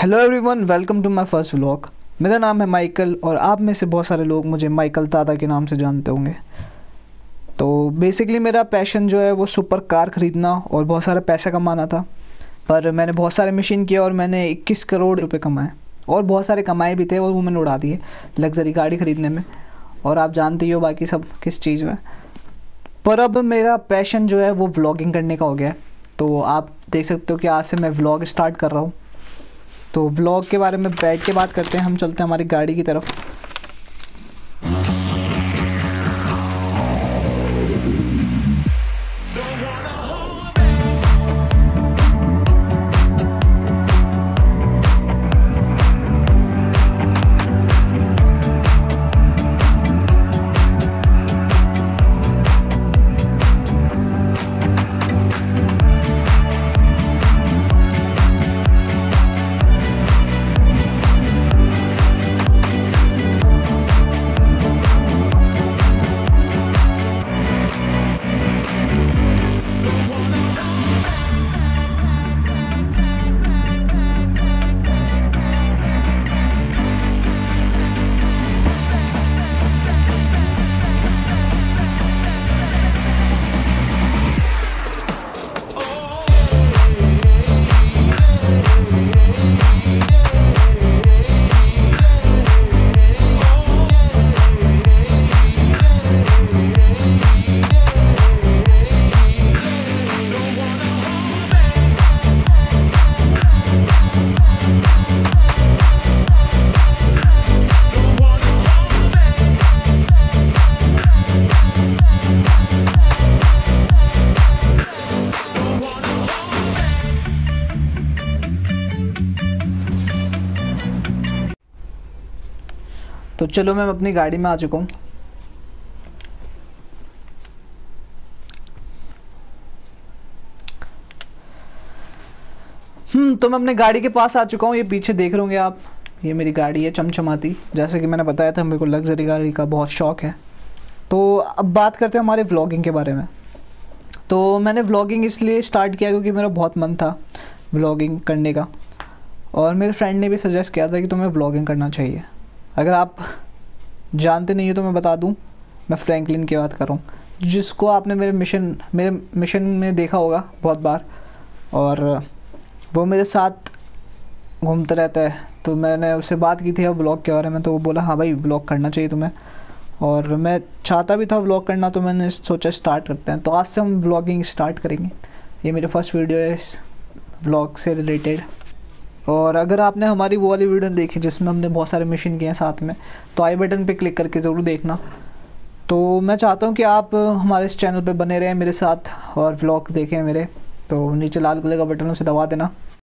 Hello everyone, welcome to my first vlog. मेरा नाम है माइकल और आप में से बहुत सारे लोग मुझे माइकल ताता के नाम से जानते होंगे। तो बेसिकली मेरा पैशन जो है वो सुपर कार ख़रीदना और बहुत सारा पैसा कमाना था। पर मैंने बहुत सारे मशीन किए और मैंने 21 करोड़ रुपए कमाए और बहुत सारे कमाए भी थे और वो मैंने उड़ा दिए लग्जरी गाड़ी ख़रीदने में। और आप जानते ही हो बाकी सब किस चीज़ में। पर अब मेरा पैशन जो है वो व्लॉगिंग करने का हो गया है। तो आप देख सकते हो कि आज से मैं व्लॉग स्टार्ट कर रहा हूँ। तो व्लॉग के बारे में बैठ के बात करते हैं। हम चलते हैं हमारी गाड़ी की तरफ। तो चलो मैं अपनी गाड़ी में आ चुका हूँ। तो मैं अपने गाड़ी के पास आ चुका हूँ। ये पीछे देख रहे होंगे आप, ये मेरी गाड़ी है चमचमाती। जैसे कि मैंने बताया था, मेरे को लग्जरी गाड़ी का बहुत शौक है। तो अब बात करते हैं हमारे व्लॉगिंग के बारे में। तो मैंने व्लॉगिंग इसलिए स्टार्ट किया क्योंकि मेरा बहुत मन था व्लॉगिंग करने का, और मेरे फ्रेंड ने भी सजेस्ट किया था कि तुम्हें व्लॉगिंग करना चाहिए। अगर आप जानते नहीं हो तो मैं बता दूं, मैं फ्रैंकलिन की बात कर रहा हूँ, जिसको आपने मेरे मिशन में देखा होगा बहुत बार, और वो मेरे साथ घूमता रहता है। तो मैंने उससे बात की थी अब व्लॉग के बारे में, तो वो बोला हाँ भाई व्लॉग करना चाहिए तुम्हें, और मैं चाहता भी था व्लॉग करना। तो मैंने सोचा स्टार्ट करते हैं। तो आज से हम व्लॉगिंग स्टार्ट करेंगे। ये मेरी फर्स्ट वीडियो है इस व्लॉग से रिलेटेड। और अगर आपने हमारी वो वाली वीडियो देखी जिसमें हमने बहुत सारे मिशन किए हैं साथ में, तो आई बटन पे क्लिक करके ज़रूर देखना। तो मैं चाहता हूँ कि आप हमारे इस चैनल पे बने रहें मेरे साथ और व्लॉग देखें मेरे। तो नीचे लाल कलर का बटन उसे दबा देना